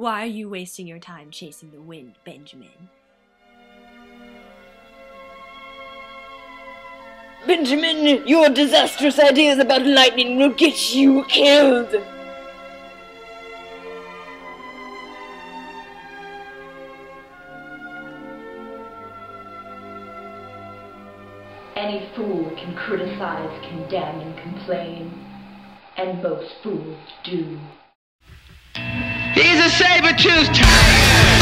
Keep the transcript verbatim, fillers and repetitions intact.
Why are you wasting your time chasing the wind, Benjamin? Benjamin, your disastrous ideas about lightning will get you killed! Any fool can criticize, condemn, and complain, and most fools do. He's a saber-toothed tiger!